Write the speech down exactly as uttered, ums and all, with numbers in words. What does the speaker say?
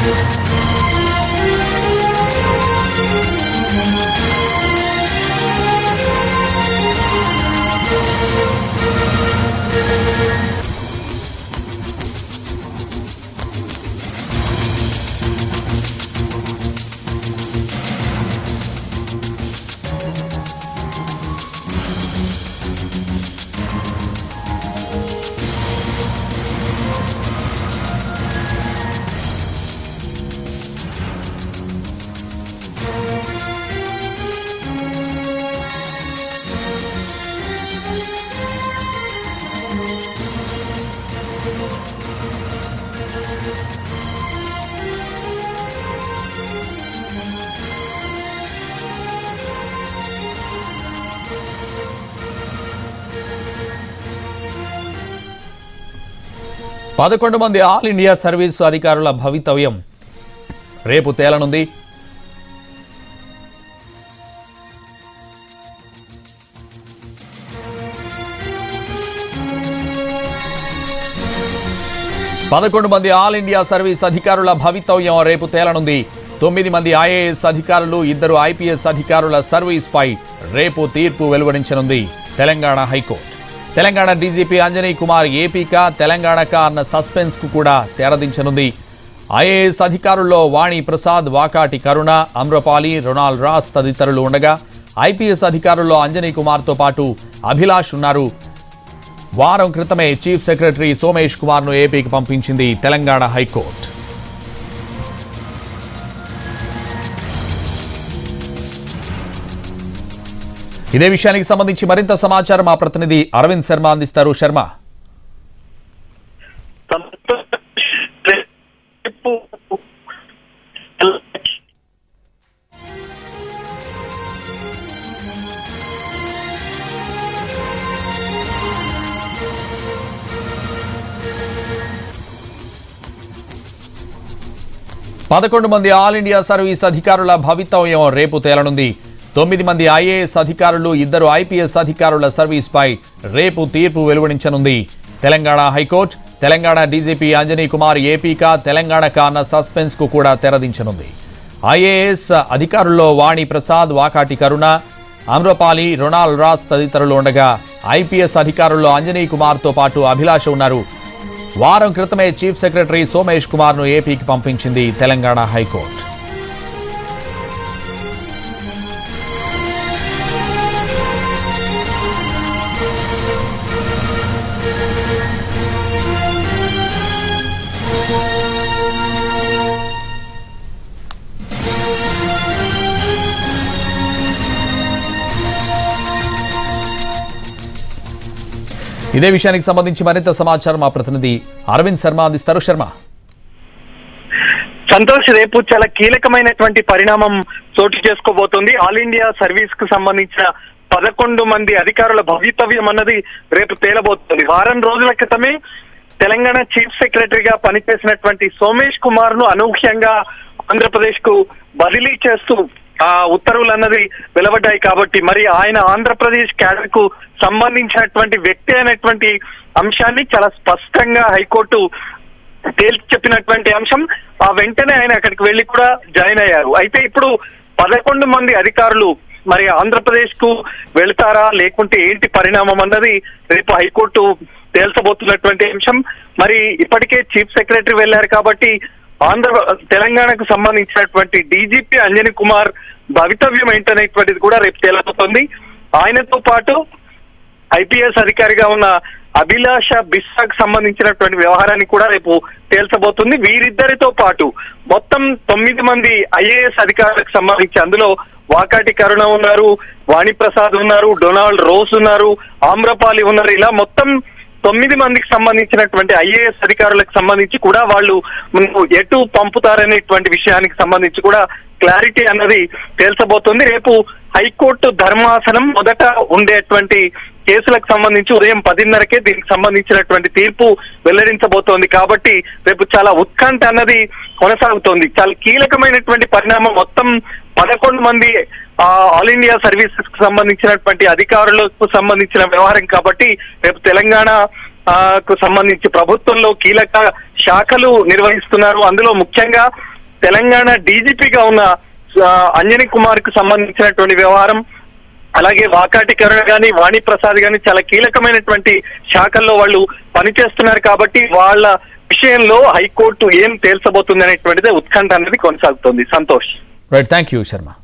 పదకొండు మంది all India service అధికారుల భవితవ్యం రేపు తేలనుంది. పదకొండు మంది ఆల్ ఇండియా సర్వీస్ అధికారుల భవితవ్యం రేపు తేలనుంది. తొమ్మిది మంది ఐఏఎస్ అధికారులు, ఇద్దరు ఐపీఎస్ అధికారుల సర్వీస్ పై రేపు తీర్పు వెలువడించనుంది తెలంగాణ హైకోర్టు. తెలంగాణ డీజీపీ అంజనీ కుమార్ ఏపీకా తెలంగాణకా అన్న సస్పెన్స్ కు కూడా తెరదించనుంది. ఐఏఎస్ అధికారుల్లో వాణి ప్రసాద్, వాకాటి కరుణ, అమ్రపాలి, రొనాల్డ్ రాస్ తదితరులు ఉండగా ఐపీఎస్ అధికారుల్లో అంజనీ కుమార్తో పాటు అభిలాష్ ఉన్నారు. వారం క్రితమే చీఫ్ సెక్రటరీ సోమేష్ కుమార్ ను ఏపీకి పంపించింది తెలంగాణ హైకోర్టు. ఇదే విషయానికి సంబంధించి మరింత సమాచారం మా ప్రతినిధి అరవింద్ శర్మ అందిస్తారు. శర్మ, పదకొండు మంది ఆల్ ఇండియా సర్వీస్ అధికారుల భవితవ్యం రేపు తేలనుంది. తొమ్మిది మంది ఐఏఎస్ అధికారులు, ఇద్దరు ఐపీఎస్ అధికారుల సర్వీస్ పై రేపు తీర్పు వెలువడించనుంది తెలంగాణ హైకోర్టు. తెలంగాణ డీజీపీ అంజనీ కుమార్ ఏపీకా తెలంగాణకా అన్న సస్పెన్స్ కు కూడా తెరదించనుంది. ఐఏఎస్ అధికారుల్లో వాణి ప్రసాద్, వాకాటి కరుణ, అమ్రపాలి, రొనాల్డ్ రాస్ తదితరులు ఉండగా ఐపీఎస్ అధికారుల్లో అంజనీ కుమార్తో పాటు అభిలాష ఉన్నారు. వారం క్రితమే చీఫ్ సెక్రటరీ సోమేష్ కుమార్ ను ఏపీకి పంపించింది తెలంగాణ హైకోర్టు. ఇదే విషయానికి సంబంధించి మరింత సమాచారం మా ప్రతినిధి అరవింద్ శర్మ అందిస్తారు. శర్మ, సంతోష్, రేపు చాలా కీలకమైనటువంటి పరిణామం చోటు చేసుకోబోతోంది. ఆల్ ఇండియా సర్వీస్ కు సంబంధించిన పదకొండు మంది అధికారుల భవితవ్యం అన్నది రేపు తేలబోతోంది. వారం రోజుల క్రితమే తెలంగాణ చీఫ్ సెక్రటరీగా పనిచేసినటువంటి సోమేష్ కుమార్ ను అనూహ్యంగా ఆంధ్రప్రదేశ్ కు బదిలీ చేస్తూ ఆ ఉత్తర్వులు అన్నది వెలువడ్డాయి. కాబట్టి మరి ఆయన ఆంధ్రప్రదేశ్ క్యాడర్ కు సంబంధించినటువంటి వ్యక్తి అయినటువంటి అంశాన్ని చాలా స్పష్టంగా హైకోర్టు తేల్చి చెప్పినటువంటి అంశం. ఆ వెంటనే ఆయన అక్కడికి వెళ్లి కూడా జాయిన్ అయ్యారు. అయితే ఇప్పుడు పదకొండు మంది అధికారులు మరి ఆంధ్రప్రదేశ్ కు వెళ్తారా లేకుంటే ఏంటి పరిణామం అన్నది రేపు హైకోర్టు తేల్చబోతున్నటువంటి అంశం. మరి ఇప్పటికే చీఫ్ సెక్రటరీ వెళ్లారు కాబట్టి ఆంధ్ర తెలంగాణకు సంబంధించినటువంటి డీజీపీ అంజనీ కుమార్ భవితవ్యం ఏంటనేటువంటిది కూడా రేపు తేలబోతోంది. ఆయనతో పాటు ఐపీఎస్ అధికారిగా ఉన్న అభిలాష బిస్సాకు సంబంధించినటువంటి వ్యవహారాన్ని కూడా రేపు తేల్చబోతుంది. వీరిద్దరితో పాటు మొత్తం తొమ్మిది మంది ఐఏఎస్ అధికారులకు సంబంధించి అందులో వాకాటి కరుణ ఉన్నారు, వాణిప్రసాద్ ఉన్నారు, డొనాల్డ్ రోస్ ఉన్నారు, ఆమ్రపాలి ఉన్నారు. ఇలా మొత్తం తొమ్మిది మందికి సంబంధించినటువంటి ఐఏఎస్ అధికారులకు సంబంధించి కూడా వాళ్ళు ఎటు పంపుతారనేటువంటి విషయానికి సంబంధించి కూడా క్లారిటీ అన్నది తేల్చబోతోంది. రేపు హైకోర్టు ధర్మాసనం మొదట ఉండేటువంటి కేసులకు సంబంధించి ఉదయం పదిన్నరకే దీనికి సంబంధించినటువంటి తీర్పు వెల్లడించబోతోంది. కాబట్టి రేపు చాలా ఉత్కంఠ అన్నది కొనసాగుతోంది. చాలా కీలకమైనటువంటి పరిణామం. మొత్తం పదకొండు మంది ఆల్ ఇండియా సర్వీసెస్ కు సంబంధించినటువంటి అధికారులకు సంబంధించిన వ్యవహారం కాబట్టి రేపు తెలంగాణ కు సంబంధించి ప్రభుత్వంలో కీలక శాఖలు నిర్వహిస్తున్నారు. అందులో ముఖ్యంగా తెలంగాణ డీజీపీగా ఉన్న అంజనీ కుమార్ కు సంబంధించినటువంటి వ్యవహారం, అలాగే వాకాటి కరుణ గాని వాణి ప్రసాద్ గాని చాలా కీలకమైనటువంటి శాఖల్లో వాళ్ళు పనిచేస్తున్నారు కాబట్టి వాళ్ళ విషయంలో హైకోర్టు ఏం తేల్చబోతుంది అనేటువంటిదే ఉత్కంఠ అనేది కొనసాగుతోంది. Santosh. Right, thank you Sharma.